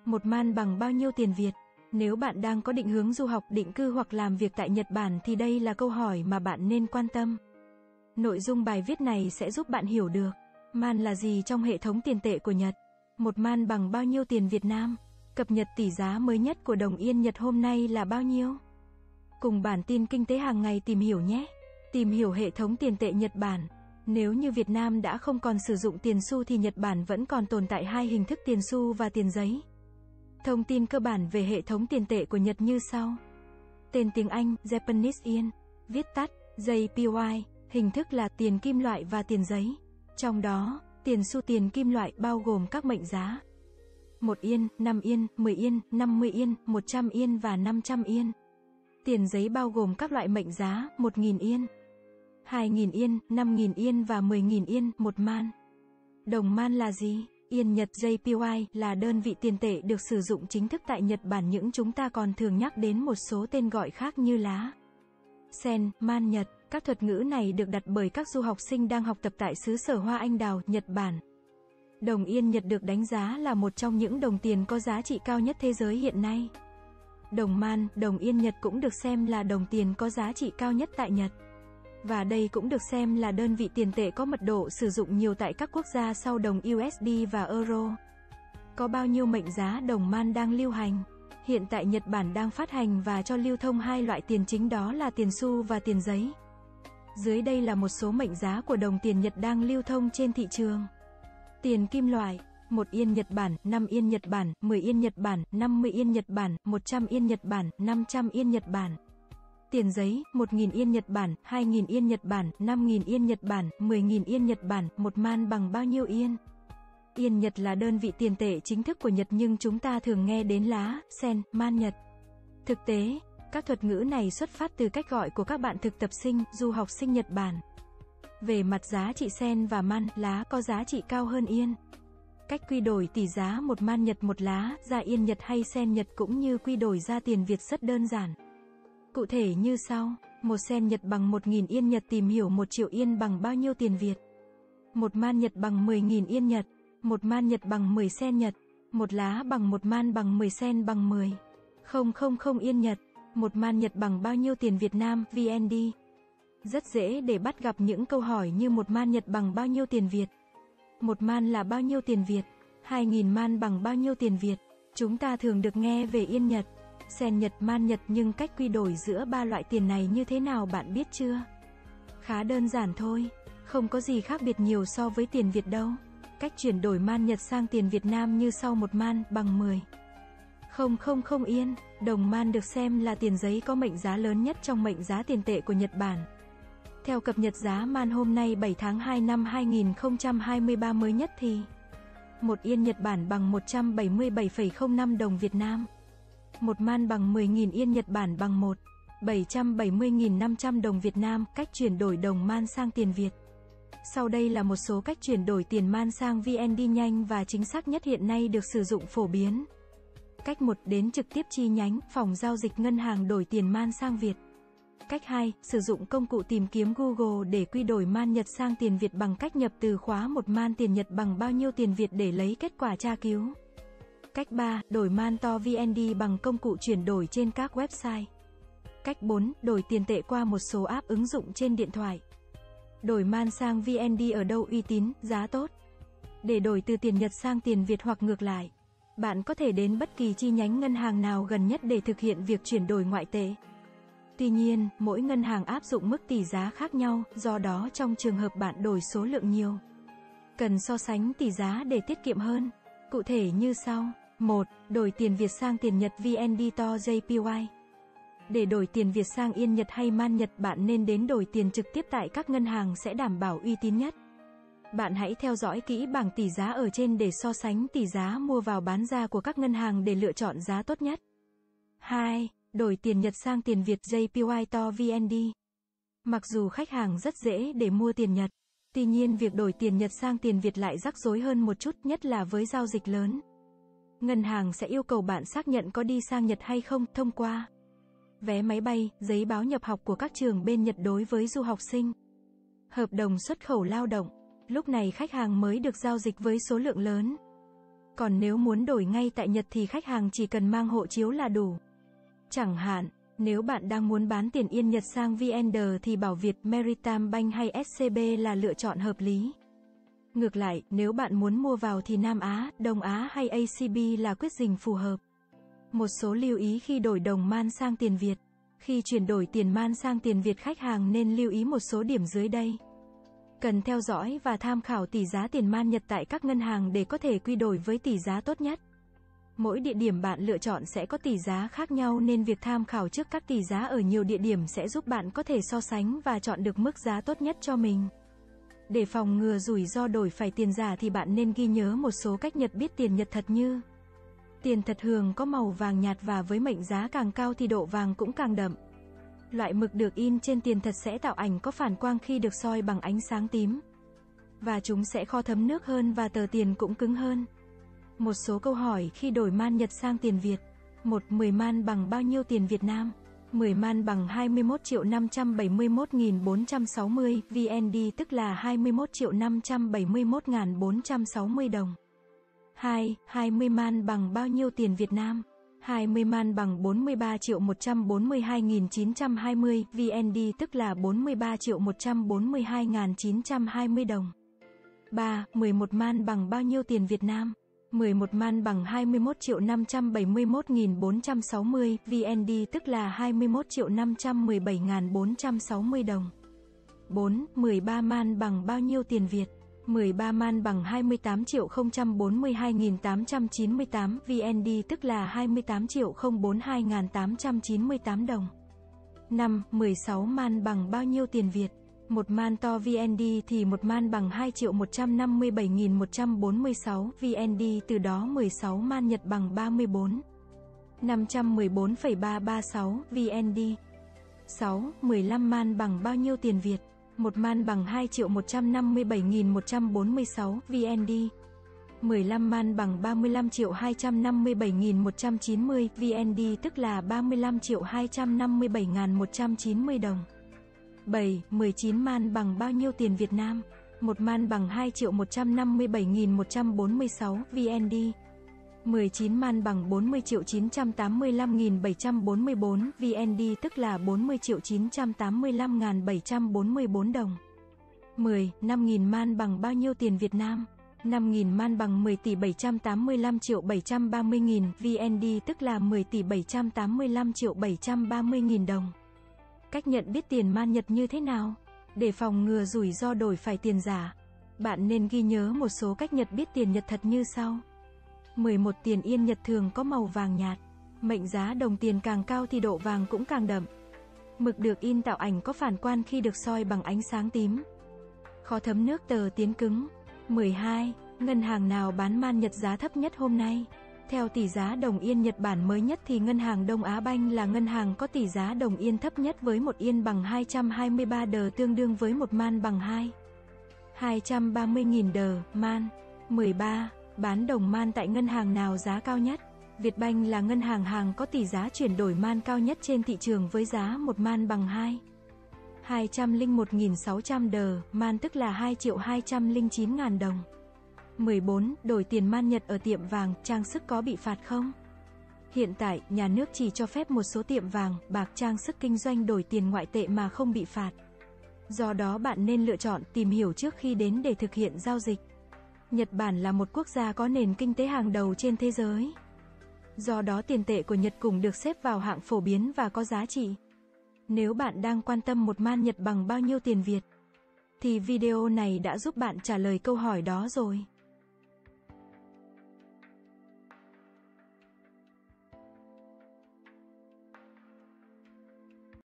Một man bằng bao nhiêu tiền Việt? Nếu bạn đang có định hướng du học, định cư hoặc làm việc tại Nhật Bản thì đây là câu hỏi mà bạn nên quan tâm. Nội dung bài viết này sẽ giúp bạn hiểu được man là gì trong hệ thống tiền tệ của Nhật. Một man bằng bao nhiêu tiền Việt Nam? Cập nhật tỷ giá mới nhất của đồng yên Nhật hôm nay là bao nhiêu? Cùng bản tin kinh tế hàng ngày tìm hiểu nhé. Tìm hiểu hệ thống tiền tệ Nhật Bản. Nếu như Việt Nam đã không còn sử dụng tiền xu thì Nhật Bản vẫn còn tồn tại hai hình thức tiền xu và tiền giấy. Thông tin cơ bản về hệ thống tiền tệ của Nhật như sau. Tên tiếng Anh, Japanese Yen, viết tắt, JPY, hình thức là tiền kim loại và tiền giấy. Trong đó, tiền xu tiền kim loại bao gồm các mệnh giá 1 Yên, 5 Yên, 10 Yên, 50 Yên, 100 Yên và 500 Yên. Tiền giấy bao gồm các loại mệnh giá 1.000 Yên, 2.000 Yên, 5.000 Yên và 10.000 Yên, một man. Đồng man là gì? Yên Nhật JPY là đơn vị tiền tệ được sử dụng chính thức tại Nhật Bản, nhưng chúng ta còn thường nhắc đến một số tên gọi khác như lá, sen, man Nhật. Các thuật ngữ này được đặt bởi các du học sinh đang học tập tại xứ sở hoa anh đào, Nhật Bản. Đồng yên Nhật được đánh giá là một trong những đồng tiền có giá trị cao nhất thế giới hiện nay. Đồng man, đồng yên Nhật cũng được xem là đồng tiền có giá trị cao nhất tại Nhật. Và đây cũng được xem là đơn vị tiền tệ có mật độ sử dụng nhiều tại các quốc gia sau đồng USD và Euro. Có bao nhiêu mệnh giá đồng man đang lưu hành? Hiện tại Nhật Bản đang phát hành và cho lưu thông hai loại tiền chính, đó là tiền xu và tiền giấy. Dưới đây là một số mệnh giá của đồng tiền Nhật đang lưu thông trên thị trường. Tiền kim loại: 1 Yên Nhật Bản, 5 Yên Nhật Bản, 10 Yên Nhật Bản, 50 Yên Nhật Bản, 100 Yên Nhật Bản, 500 Yên Nhật Bản. Tiền giấy: 1.000 Yên Nhật Bản, 2.000 Yên Nhật Bản, 5.000 Yên Nhật Bản, 10.000 Yên Nhật Bản. Một man bằng bao nhiêu Yên? Yên Nhật là đơn vị tiền tệ chính thức của Nhật, nhưng chúng ta thường nghe đến lá, sen, man Nhật. Thực tế, các thuật ngữ này xuất phát từ cách gọi của các bạn thực tập sinh, du học sinh Nhật Bản. Về mặt giá trị, sen và man, lá có giá trị cao hơn Yên. Cách quy đổi tỷ giá một man Nhật, một lá, ra Yên Nhật hay sen Nhật cũng như quy đổi ra tiền Việt rất đơn giản. Cụ thể như sau: một sen Nhật bằng 1.000 Yên Nhật. Tìm hiểu 1 triệu Yên bằng bao nhiêu tiền Việt? Một man Nhật bằng 10.000 Yên Nhật. Một man Nhật bằng 10 sen Nhật. Một lá bằng một man bằng 10 sen bằng 10,000 Yên Nhật. Một man Nhật bằng bao nhiêu tiền Việt Nam, VND? Rất dễ để bắt gặp những câu hỏi như một man Nhật bằng bao nhiêu tiền Việt? Một man là bao nhiêu tiền Việt? 2.000 man bằng bao nhiêu tiền Việt? Chúng ta thường được nghe về Yên Nhật, sen Nhật, man Nhật, nhưng cách quy đổi giữa ba loại tiền này như thế nào bạn biết chưa? Khá đơn giản thôi, không có gì khác biệt nhiều so với tiền Việt đâu. Cách chuyển đổi man Nhật sang tiền Việt Nam như sau: một man bằng 10,000 Yên. Đồng man được xem là tiền giấy có mệnh giá lớn nhất trong mệnh giá tiền tệ của Nhật Bản. Theo cập nhật giá man hôm nay 7 tháng 2 năm 2023 mới nhất thì 1 Yên Nhật Bản bằng 177,05 đồng Việt Nam. Một man bằng 10.000 Yên Nhật Bản bằng 770.500 đồng Việt Nam. Cách chuyển đổi đồng man sang tiền Việt. Sau đây là một số cách chuyển đổi tiền man sang VND nhanh và chính xác nhất hiện nay được sử dụng phổ biến. Cách 1. Đến trực tiếp chi nhánh, phòng giao dịch ngân hàng đổi tiền man sang Việt. Cách 2. Sử dụng công cụ tìm kiếm Google để quy đổi man Nhật sang tiền Việt bằng cách nhập từ khóa một man tiền Nhật bằng bao nhiêu tiền Việt để lấy kết quả tra cứu. Cách 3. Đổi man to VND bằng công cụ chuyển đổi trên các website. Cách 4. Đổi tiền tệ qua một số app ứng dụng trên điện thoại. Đổi man sang VND ở đâu uy tín, giá tốt? Để đổi từ tiền Nhật sang tiền Việt hoặc ngược lại, bạn có thể đến bất kỳ chi nhánh ngân hàng nào gần nhất để thực hiện việc chuyển đổi ngoại tệ. Tuy nhiên, mỗi ngân hàng áp dụng mức tỷ giá khác nhau, do đó trong trường hợp bạn đổi số lượng nhiều, cần so sánh tỷ giá để tiết kiệm hơn. Cụ thể như sau: 1. Đổi tiền Việt sang tiền Nhật VND to JPY. Để đổi tiền Việt sang Yên Nhật hay man Nhật, bạn nên đến đổi tiền trực tiếp tại các ngân hàng sẽ đảm bảo uy tín nhất. Bạn hãy theo dõi kỹ bảng tỷ giá ở trên để so sánh tỷ giá mua vào bán ra của các ngân hàng để lựa chọn giá tốt nhất. 2. Đổi tiền Nhật sang tiền Việt JPY to VND. Mặc dù khách hàng rất dễ để mua tiền Nhật, tuy nhiên việc đổi tiền Nhật sang tiền Việt lại rắc rối hơn một chút, nhất là với giao dịch lớn. Ngân hàng sẽ yêu cầu bạn xác nhận có đi sang Nhật hay không thông qua vé máy bay, giấy báo nhập học của các trường bên Nhật đối với du học sinh, hợp đồng xuất khẩu lao động. Lúc này khách hàng mới được giao dịch với số lượng lớn. Còn nếu muốn đổi ngay tại Nhật thì khách hàng chỉ cần mang hộ chiếu là đủ. Chẳng hạn, nếu bạn đang muốn bán tiền Yên Nhật sang VND thì Bảo Việt, Maritime Bank hay SCB là lựa chọn hợp lý. Ngược lại, nếu bạn muốn mua vào thì Nam Á, Đông Á hay ACB là quyết định phù hợp. Một số lưu ý khi đổi đồng man sang tiền Việt. Khi chuyển đổi tiền man sang tiền Việt, khách hàng nên lưu ý một số điểm dưới đây. Cần theo dõi và tham khảo tỷ giá tiền man Nhật tại các ngân hàng để có thể quy đổi với tỷ giá tốt nhất. Mỗi địa điểm bạn lựa chọn sẽ có tỷ giá khác nhau nên việc tham khảo trước các tỷ giá ở nhiều địa điểm sẽ giúp bạn có thể so sánh và chọn được mức giá tốt nhất cho mình. Để phòng ngừa rủi ro đổi phải tiền giả thì bạn nên ghi nhớ một số cách nhận biết tiền Nhật thật như: tiền thật thường có màu vàng nhạt và với mệnh giá càng cao thì độ vàng cũng càng đậm. Loại mực được in trên tiền thật sẽ tạo ảnh có phản quang khi được soi bằng ánh sáng tím. Và chúng sẽ khó thấm nước hơn và tờ tiền cũng cứng hơn. Một số câu hỏi khi đổi man Nhật sang tiền Việt. 1. 10 man bằng bao nhiêu tiền Việt Nam? 10 man bằng 21.571.460 VND, tức là 21.571.460 đồng. 2. 20 man bằng bao nhiêu tiền Việt Nam? 20 man bằng 43.142.920 VND, tức là 43.142.920 đồng. 3. 11 man bằng bao nhiêu tiền Việt Nam? 11 man bằng 21.571.460 VND, tức là 21.517.460 đồng. 4. 13 man bằng bao nhiêu tiền Việt? 13 man bằng 28.042.898 VND, tức là 28.042.898 đồng. 5. 16 man bằng bao nhiêu tiền Việt? Một man to VND thì một man bằng 2.157.146 VND, từ đó 16 man Nhật bằng 34. 514,336 VND. 6. 15 man bằng bao nhiêu tiền Việt? Một man bằng 2.157.146 VND. 15 man bằng 35.257.190 VND, tức là 35.257.190 đồng. 7. 19 man bằng bao nhiêu tiền Việt Nam? Một man bằng 2.157.146 VND. 19 man bằng 40.985.744 VND, tức là 40.985.744 đồng. 10. 5.000 man bằng bao nhiêu tiền Việt Nam? 5.000 man bằng 10.785.730.000 VND, tức là 10.785.730.000 đồng. Cách nhận biết tiền man Nhật như thế nào? Để phòng ngừa rủi ro đổi phải tiền giả, bạn nên ghi nhớ một số cách nhận biết tiền Nhật thật như sau. 11. Tiền Yên Nhật thường có màu vàng nhạt. Mệnh giá đồng tiền càng cao thì độ vàng cũng càng đậm. Mực được in tạo ảnh có phản quang khi được soi bằng ánh sáng tím. Khó thấm nước, tờ tiến cứng. 12. Ngân hàng nào bán man Nhật giá thấp nhất hôm nay? Theo tỷ giá đồng Yên Nhật Bản mới nhất thì ngân hàng Đông Á Banh là ngân hàng có tỷ giá đồng Yên thấp nhất với 1 Yên bằng 223 đờ, tương đương với 1 man bằng 230.000 đờ, man. 13. Bán đồng man tại ngân hàng nào giá cao nhất? Vietbank là ngân hàng có tỷ giá chuyển đổi man cao nhất trên thị trường với giá 1 man bằng 201.600 đờ, man, tức là 2.209.000 đồng. 14. Đổi tiền man Nhật ở tiệm vàng, trang sức có bị phạt không? Hiện tại, nhà nước chỉ cho phép một số tiệm vàng, bạc, trang sức kinh doanh đổi tiền ngoại tệ mà không bị phạt. Do đó bạn nên lựa chọn, tìm hiểu trước khi đến để thực hiện giao dịch. Nhật Bản là một quốc gia có nền kinh tế hàng đầu trên thế giới. Do đó tiền tệ của Nhật cũng được xếp vào hạng phổ biến và có giá trị. Nếu bạn đang quan tâm một man Nhật bằng bao nhiêu tiền Việt, thì video này đã giúp bạn trả lời câu hỏi đó rồi.